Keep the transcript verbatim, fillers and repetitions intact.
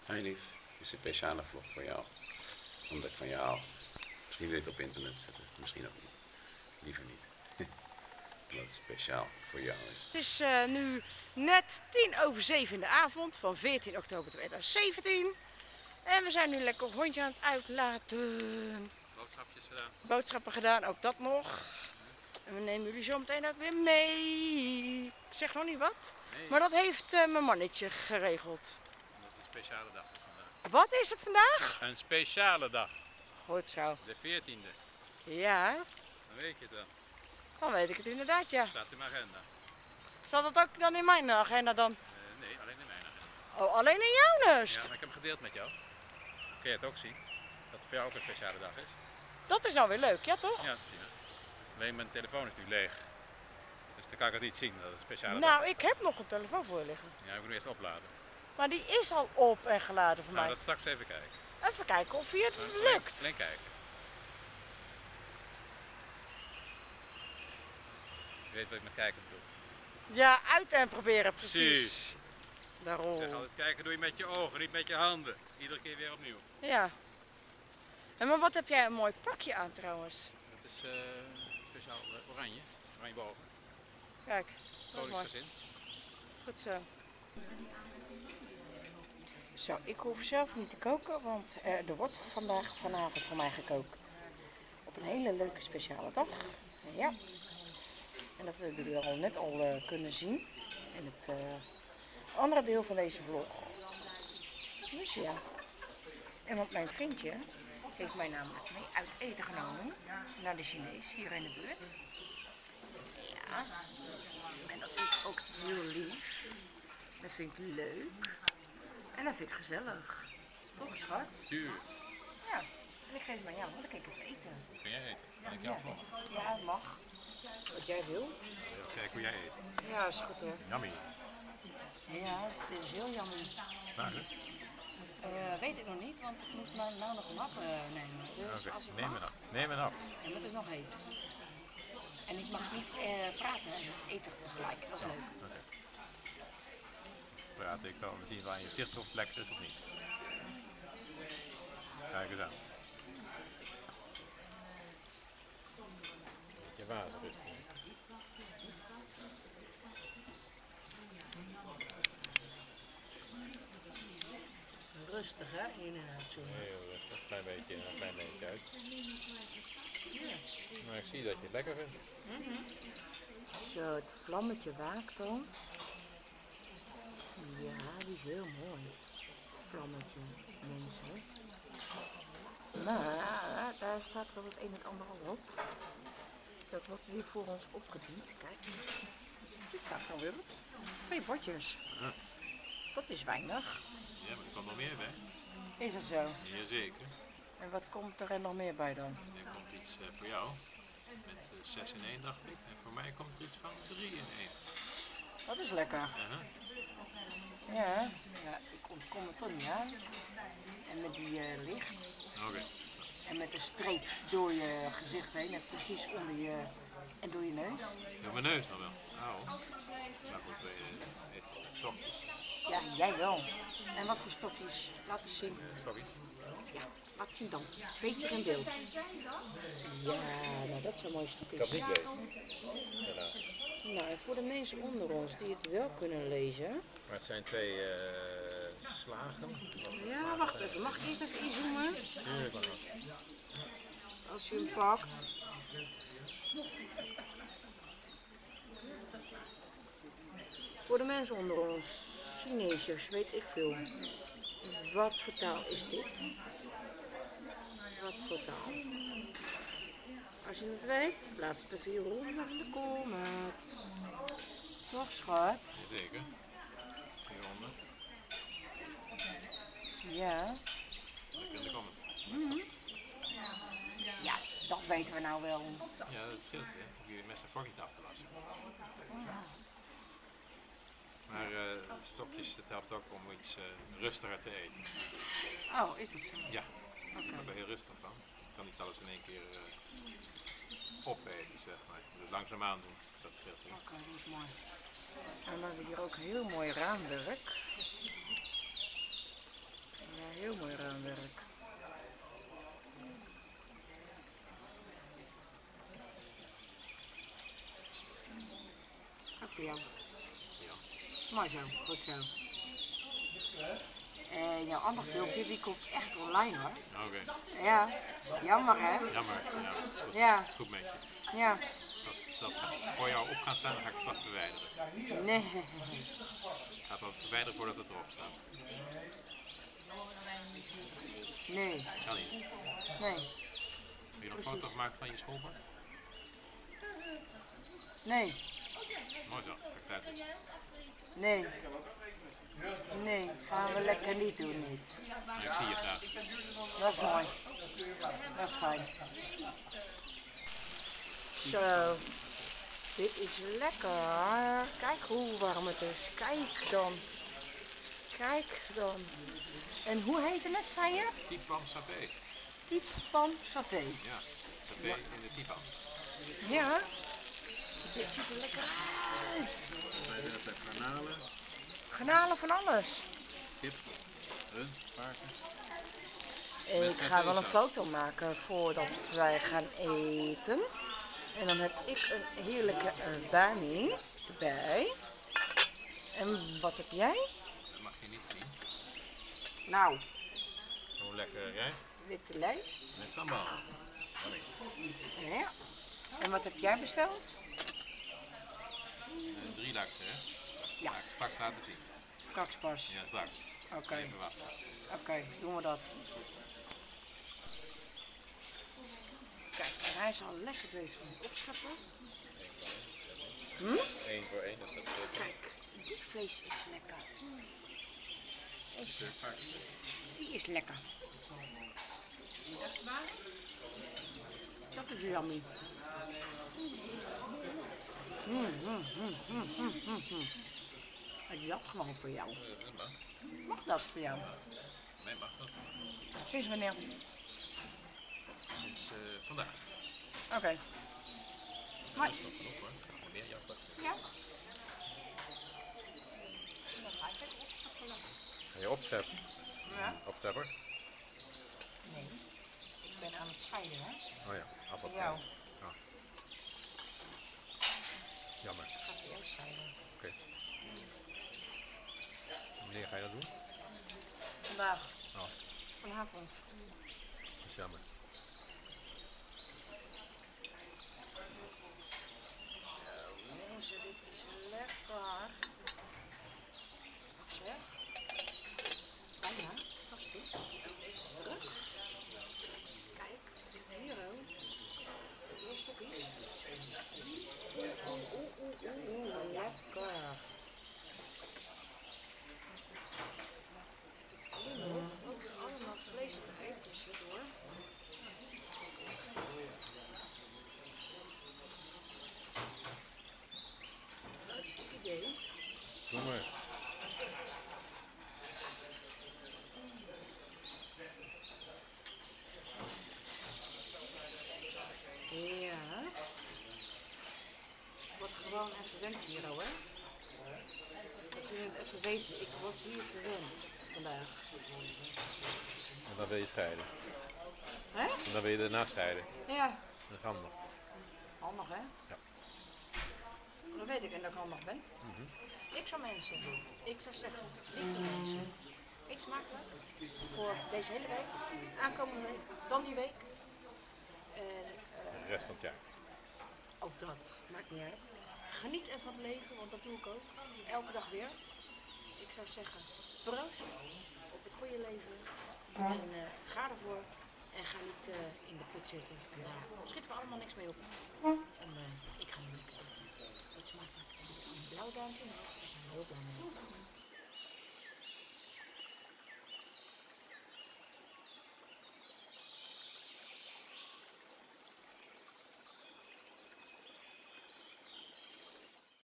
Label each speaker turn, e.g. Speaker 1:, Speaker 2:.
Speaker 1: Hi lief, dit is een speciale vlog voor jou. Omdat ik van jou hou. Misschien wil je het op internet zetten, misschien ook niet. Liever niet. Omdat het speciaal voor jou is.
Speaker 2: Het is uh, nu net tien over zeven in de avond van veertien oktober tweeduizend zeventien. En we zijn nu lekker hondje aan het uitlaten.
Speaker 1: Boodschapjes gedaan.
Speaker 2: Boodschappen gedaan, ook dat nog. En we nemen jullie zo meteen ook weer mee. Ik zeg nog niet wat. Nee. Maar dat heeft uh, mijn mannetje geregeld.
Speaker 1: Omdat het een speciale dag is vandaag.
Speaker 2: Wat is het vandaag?
Speaker 1: Een speciale dag.
Speaker 2: Goed zo.
Speaker 1: De veertiende.
Speaker 2: Ja.
Speaker 1: Dan weet je het dan.
Speaker 2: Dan weet ik het inderdaad, ja.
Speaker 1: Staat in mijn agenda.
Speaker 2: Staat dat ook dan in mijn agenda dan?
Speaker 1: Uh, nee, alleen in mijn agenda.
Speaker 2: Oh, alleen in jouw neus?
Speaker 1: Ja, maar ik heb hem gedeeld met jou. Kun je het ook zien? Dat het voor jou ook een speciale dag is.
Speaker 2: Dat is nou weer leuk, ja toch?
Speaker 1: Ja, zie je. Alleen mijn telefoon is nu leeg. Dus dan kan ik het niet zien dat het een speciale
Speaker 2: nou,
Speaker 1: dag is.
Speaker 2: ik heb nog een telefoon voor je liggen.
Speaker 1: Ja, ik moet hem eerst opladen.
Speaker 2: Maar die is al op en geladen voor
Speaker 1: Gaan
Speaker 2: mij.
Speaker 1: we dat straks even kijken.
Speaker 2: Even kijken of je het
Speaker 1: Nou,
Speaker 2: lukt.
Speaker 1: Alleen, alleen kijken. Je weet wat ik met kijken bedoel.
Speaker 2: Ja, uit en proberen, precies.
Speaker 1: Precies.
Speaker 2: Daarom.
Speaker 1: Ik zeg altijd, kijken doe je met je ogen, niet met je handen. Iedere keer weer opnieuw.
Speaker 2: Ja. En maar wat heb jij een mooi pakje aan trouwens?
Speaker 1: Dat is uh, speciaal uh, oranje. Oranje boven.
Speaker 2: Kijk.
Speaker 1: Koningsgezin.
Speaker 2: Goed zo. Zo, ik hoef zelf niet te koken, want uh, er wordt vandaag vanavond voor mij gekookt. Op een hele leuke speciale dag. Ja. En dat hebben jullie al net al uh, kunnen zien in het uh, andere deel van deze vlog. Dus ja. En want mijn vriendje heeft mij namelijk mee uit eten genomen naar de Chinees hier in de buurt. Ja. En dat vind ik ook heel lief. Dat vind ik leuk. En dat vind ik gezellig. Toch, schat?
Speaker 1: Tuurlijk.
Speaker 2: Ja. En ik geef het aan jou, want dan kan ik even eten.
Speaker 1: Kun jij eten? Kan ik jou vlog?
Speaker 2: Ja, het mag. Wat jij wil.
Speaker 1: Kijk hoe jij eet.
Speaker 2: Ja, is goed hè.
Speaker 1: Yummy.
Speaker 2: Ja, dit is heel jammer.
Speaker 1: Waar hè?
Speaker 2: Uh, weet ik nog niet, want ik moet nou, nou nog een hap uh, nemen. Dus
Speaker 1: okay.
Speaker 2: als ik
Speaker 1: Neem
Speaker 2: mag,
Speaker 1: een hap. Neem een hap.
Speaker 2: En het is nog heet. En ik mag niet uh, praten en eten tegelijk. Dat is leuk.
Speaker 1: Oké. Okay. Praat ik dan zien waar je zicht op lekker is of niet. Kijk eens aan. Beetje water is er.
Speaker 2: Rustig hè, in en uit zo.
Speaker 1: Heel rustig, een klein beetje, een klein beetje uit.
Speaker 2: Ja.
Speaker 1: Maar ik zie dat je het lekker vindt.
Speaker 2: Mm-hmm. Zo, het vlammetje waakt dan. Ja, die is heel mooi. Vlammetje, mensen. Maar daar staat wel het een en het ander al op. Dat wordt weer voor ons opgediend. Kijk, dit staat gewoon weer op. Twee bordjes.
Speaker 1: Ja.
Speaker 2: Dat is weinig.
Speaker 1: Ja, maar er komt nog meer bij.
Speaker 2: Is dat zo?
Speaker 1: Jazeker.
Speaker 2: En wat komt er nog meer bij dan?
Speaker 1: Er komt iets uh, voor jou. Met uh, zes in één dacht ik. En voor mij komt er iets van drie in één.
Speaker 2: Dat is lekker.
Speaker 1: Uh-huh.
Speaker 2: Ja, ja, ik ontkom er toch niet aan. En met die uh, licht.
Speaker 1: Oké. Okay.
Speaker 2: En met een streep door je gezicht heen en precies onder je en door je neus.
Speaker 1: Door mijn neus nog wel. Auw. Maar goed, we eten stokjes.
Speaker 2: Ja, jij wel. En wat voor stokjes? Laat eens zien.
Speaker 1: Uh, stokjes?
Speaker 2: Ja, laat zien dan. Beetje in beeld. Ja, nou dat zijn mooie stokjes.
Speaker 1: Ik kan het niet lezen. Helaas.
Speaker 2: Nou, en voor de mensen onder ons die het wel kunnen lezen.
Speaker 1: Maar het zijn twee uh, slagen.
Speaker 2: Ja, wacht even. Mag ik eerst even inzoomen?
Speaker 1: Tuurlijk mag dat.
Speaker 2: Als je hem pakt. Voor de mensen onder ons, Chineesers, weet ik veel. Wat voor taal is dit? Wat voor taal? Als je het weet, plaats de vierhonderd in de comment. Toch, schat?
Speaker 1: Jazeker. vierhonderd.
Speaker 2: Ja.
Speaker 1: Lekker in de comment.
Speaker 2: Mm-hmm. Ja, dat weten we nou wel.
Speaker 1: Ja, dat scheelt weer. Om je mes en vork niet af te wassen. Maar uh, stokjes, dat helpt ook om iets uh, rustiger te eten.
Speaker 2: Oh, is dat zo?
Speaker 1: Ja,
Speaker 2: okay.
Speaker 1: je wordt er heel rustig van. Je kan niet alles in één keer uh, opeten, zeg maar. Je moet het langzaamaan doen, dat scheelt weer.
Speaker 2: Oké, okay, dat is mooi. En we hebben hier ook heel mooi raamwerk. heel mooi raamwerk. Ook voor jou.
Speaker 1: Ja.
Speaker 2: Mooi zo, goed zo. En jouw andere filmpje die komt echt online hoor.
Speaker 1: Oké.
Speaker 2: Ja, jammer hè?
Speaker 1: Jammer. Ja, is goed.
Speaker 2: Ja,
Speaker 1: Is goed met je.
Speaker 2: ja.
Speaker 1: Als dat voor jou op gaan staan, dan ga ik het vast verwijderen.
Speaker 2: Nee.
Speaker 1: Ik ga het wel verwijderen voordat het erop staat.
Speaker 2: Nee.
Speaker 1: Kan niet.
Speaker 2: Nee.
Speaker 1: Heb je nog een
Speaker 2: Precies.
Speaker 1: foto gemaakt van je schoolbord?
Speaker 2: Nee.
Speaker 1: Mooi zo. Ga ik het uitlezen.
Speaker 2: Nee. Nee, gaan we lekker niet doen niet.
Speaker 1: Maar ik zie je graag.
Speaker 2: Dat is mooi. Dat is fijn. Zo. Dit is lekker. Kijk hoe warm het is. Kijk dan. Kijk dan. En hoe heet het net, zei je?
Speaker 1: Tipan saté.
Speaker 2: Type van saté.
Speaker 1: Ja, saté in de tipan.
Speaker 2: Ja. Dit ziet er lekker uit.
Speaker 1: Wij zetten garnalen,
Speaker 2: Garnalen van alles.
Speaker 1: kip, rund, paarden.
Speaker 2: Ik ga wel een foto maken voordat wij gaan eten. En dan heb ik een heerlijke uh, bami erbij. En wat heb jij?
Speaker 1: Dat mag je niet zien.
Speaker 2: Nou,
Speaker 1: Gewoon lekker rijst
Speaker 2: witte lijst.
Speaker 1: met sambal.
Speaker 2: Ja. En wat heb jij besteld?
Speaker 1: Uh, drie lekker, hè?
Speaker 2: Ja.
Speaker 1: Ga ik straks laten zien.
Speaker 2: Straks pas.
Speaker 1: Ja, straks.
Speaker 2: Oké,
Speaker 1: Even wachten.
Speaker 2: oké, doen we dat. Kijk, en hij is al lekker bezig met opscheppen. Hm?
Speaker 1: Eén voor één, dus dat is goed.
Speaker 2: Kijk, dit vlees is lekker. Deze, die is lekker. Dat is yummy. Mm, mm, mm, mm, mm, mm, mm. Ik dat gewoon voor jou.
Speaker 1: Dat mag.
Speaker 2: Mag dat voor jou?
Speaker 1: Nee, mag dat.
Speaker 2: Sinds wanneer?
Speaker 1: Sinds uh, vandaag.
Speaker 2: Oké. Okay.
Speaker 1: Dat is nog genoeg hoor. Nog meer jappen.
Speaker 2: Ja.
Speaker 1: Ga je opscheppen?
Speaker 2: Ja.
Speaker 1: Opstepper?
Speaker 2: Nee. Ik ben aan het scheiden, hè?
Speaker 1: Oh ja,
Speaker 2: Voor
Speaker 1: appelschil.
Speaker 2: jou.
Speaker 1: Oh. Jammer.
Speaker 2: Ik ga voor jou scheiden.
Speaker 1: Oké. Okay. Wanneer ga je dat doen?
Speaker 2: Vandaag.
Speaker 1: Oh,
Speaker 2: Vanavond.
Speaker 1: dat is jammer.
Speaker 2: Zo, mensen, dit is lekker. Zeg. Bijna. Vast toe. Deze terug. Kijk, hier ook. Twee stokjes. Oeh, oeh, oeh, oeh, lekker. Hier nog, ook allemaal vlees bij tussendoor. Hartstikke idee.
Speaker 1: Doe maar.
Speaker 2: Ja. Ik word gewoon even verwend hier al, hè? Dat jullie het even weten, ik word hier verwend vandaag.
Speaker 1: En dan wil je scheiden.
Speaker 2: Hè?
Speaker 1: En dan wil je daarna scheiden.
Speaker 2: Ja.
Speaker 1: Dat kan nog.
Speaker 2: Handig, hè?
Speaker 1: Ja.
Speaker 2: Dan weet ik en dat ik handig ben.
Speaker 1: Mm-hmm.
Speaker 2: Ik zou mensen, ik zou zeggen, lieve mensen, eet smakelijk voor deze hele week, aankomende week, dan die week. En
Speaker 1: De rest van het jaar.
Speaker 2: ook dat, maakt niet uit. Geniet ervan het leven, want dat doe ik ook. Elke dag weer. Ik zou zeggen, proost op het goede leven. En uh, ga ervoor. En ga niet uh, in de put zitten. En daar schieten we allemaal niks mee op. En uh, ik ga nu lekker eten. Eet smakelijk. En doe een blauw duimpje. Daar zijn we heel blij mee.